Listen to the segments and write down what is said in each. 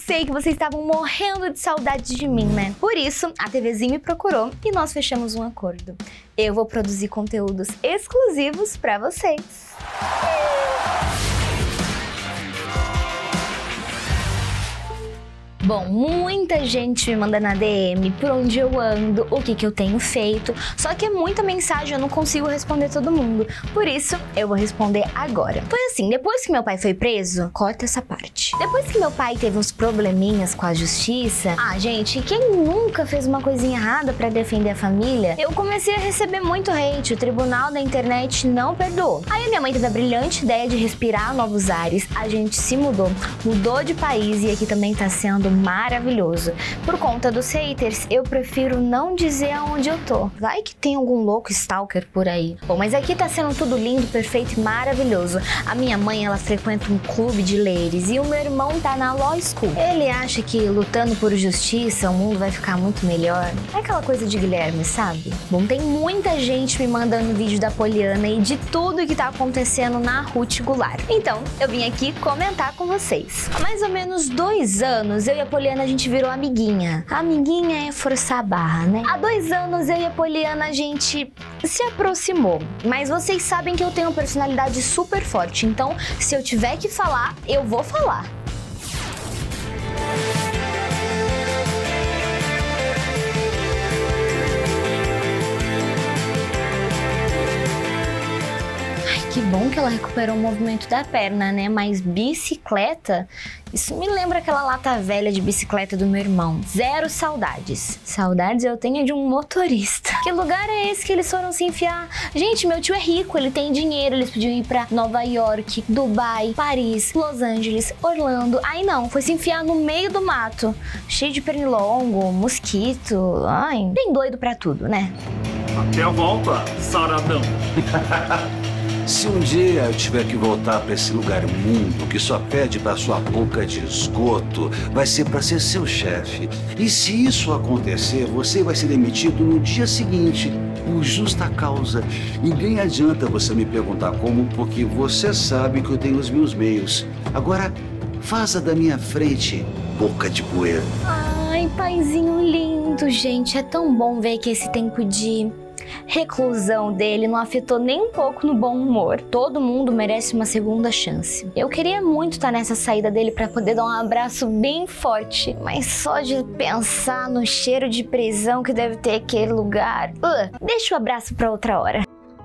sei que vocês estavam morrendo de saudade de mim, né? Por isso, a TVzinha me procurou e nós fechamos um acordo. Eu vou produzir conteúdos exclusivos pra vocês. Bom, muita gente me manda na DM por onde eu ando, o que eu tenho feito, só que é muita mensagem, eu não consigo responder todo mundo. Por isso, eu vou responder agora. Foi assim, depois que meu pai foi preso, corta essa parte. Depois que meu pai teve uns probleminhas com a justiça, gente, quem nunca fez uma coisinha errada pra defender a família? Eu comecei a receber muito hate, o tribunal da internet não perdoou. Aí a minha mãe teve a brilhante ideia de respirar novos ares, a gente se mudou de país e aqui também tá sendo maravilhoso. Por conta dos haters, eu prefiro não dizer aonde eu tô. Vai que tem algum louco stalker por aí. Bom, mas aqui tá sendo tudo lindo, perfeito e maravilhoso. A minha mãe, ela frequenta um clube de ladies e o meu irmão tá na law school. Ele acha que lutando por justiça o mundo vai ficar muito melhor. É aquela coisa de Guilherme, sabe? Bom, tem muita gente me mandando vídeo da Poliana e de tudo que tá acontecendo na Ruth Goulart. Então, eu vim aqui comentar com vocês. Há mais ou menos 2 anos, eu e a Poliana, a gente virou amiguinha. Amiguinha é forçar a barra, né? Há 2 anos, eu e a Poliana, a gente se aproximou. Mas vocês sabem que eu tenho uma personalidade super forte, então se eu tiver que falar, eu vou falar. Que bom que ela recuperou o movimento da perna, né? Mas bicicleta? Isso me lembra aquela lata velha de bicicleta do meu irmão. Zero saudades. Saudades eu tenho de um motorista. Que lugar é esse que eles foram se enfiar? Gente, meu tio é rico, ele tem dinheiro. Eles podiam ir pra Nova York, Dubai, Paris, Los Angeles, Orlando. Aí não, foi se enfiar no meio do mato. Cheio de pernilongo, mosquito. Ai, bem doido pra tudo, né? Até a volta, saradão. Se um dia eu tiver que voltar para esse lugar imundo que só pede para sua boca de esgoto, vai ser para ser seu chefe. E se isso acontecer, você vai ser demitido no dia seguinte, por justa causa. E nem adianta você me perguntar como, porque você sabe que eu tenho os meus meios. Agora, vaza da minha frente, boca de poeira. Ai, paizinho lindo, gente. É tão bom ver que esse tempo de reclusão dele não afetou nem um pouco no bom humor. Todo mundo merece uma segunda chance. Eu queria muito estar nessa saída dele para poder dar um abraço bem forte, mas só de pensar no cheiro de prisão que deve ter aquele lugar, deixa o abraço para outra hora.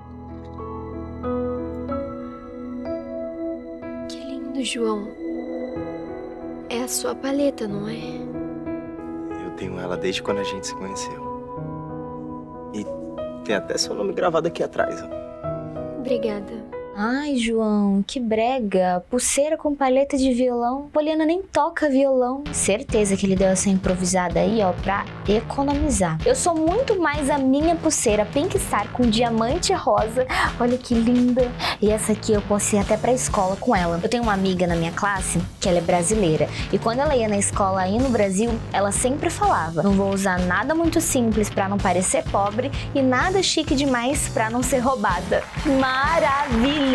Que lindo, João. É a sua paleta, não é? Eu tenho ela desde quando a gente se conheceu. E tem até seu nome gravado aqui atrás, ó. Obrigada. Ai, João, que brega. Pulseira com palheta de violão. Poliana nem toca violão. Certeza que ele deu essa improvisada aí, ó, pra economizar. Eu sou muito mais a minha pulseira Pink Star com diamante rosa. Olha que linda. E essa aqui eu posso ir até pra escola com ela. Eu tenho uma amiga na minha classe que ela é brasileira. E quando ela ia na escola aí no Brasil, ela sempre falava: não vou usar nada muito simples pra não parecer pobre e nada chique demais pra não ser roubada. Maravilhosa!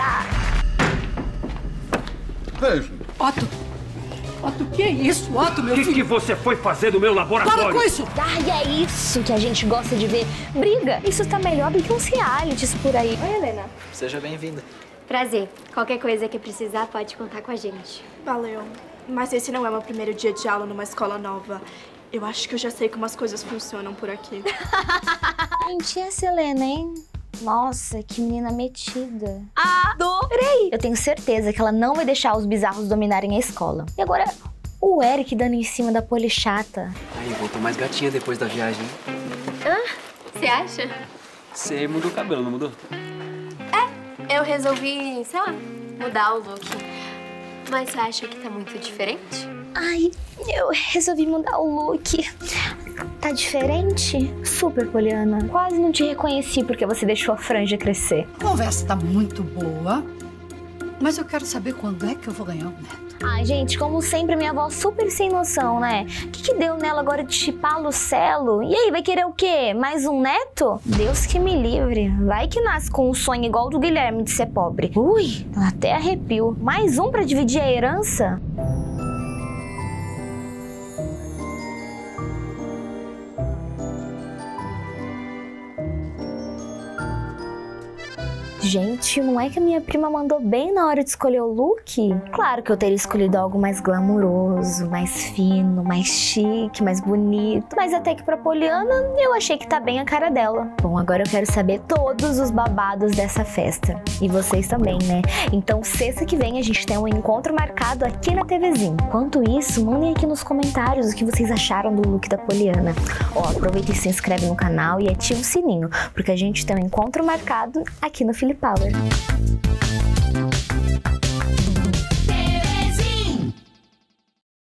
Veja. Otto, o que é isso, Otto, meu filho? O que você foi fazer no meu laboratório? Para com isso! E é isso que a gente gosta de ver. Briga, isso tá melhor do que uns realities por aí. Oi, Helena. Seja bem-vinda. Prazer. Qualquer coisa que precisar, pode contar com a gente. Valeu. Mas esse não é meu primeiro dia de aula numa escola nova. Eu acho que eu já sei como as coisas funcionam por aqui. Gente, essa Helena, hein? Nossa, que menina metida. Adorei! Eu tenho certeza que ela não vai deixar os bizarros dominarem a escola. E agora, o Eric dando em cima da Poli chata. Aí, voltou mais gatinha depois da viagem. Você acha? Você mudou o cabelo, não mudou? Eu resolvi, sei lá, mudar o look. Mas você acha que tá muito diferente? Ai, eu resolvi mudar o look. Tá diferente? Super, Poliana. Quase não te reconheci porque você deixou a franja crescer. A conversa tá muito boa, mas eu quero saber quando é que eu vou ganhar um neto. Ai, gente, como sempre, minha avó super sem noção, né? O que deu nela agora de chipar Lucelo? E aí, vai querer o quê? Mais um neto? Deus que me livre. Vai que nasce com um sonho igual do Guilherme de ser pobre. Ui, até arrepio. Mais um pra dividir a herança? Gente, não é que a minha prima mandou bem na hora de escolher o look? Claro que eu teria escolhido algo mais glamouroso, mais fino, mais chique, mais bonito. Mas até que pra Poliana, eu achei que tá bem a cara dela. Bom, agora eu quero saber todos os babados dessa festa. E vocês também, né? Então, sexta que vem a gente tem um encontro marcado aqui na TVzinho. Enquanto isso, mandem aqui nos comentários o que vocês acharam do look da Poliana. Ó, aproveita e se inscreve no canal e ativa o sininho, porque a gente tem um encontro marcado aqui no Philly Power.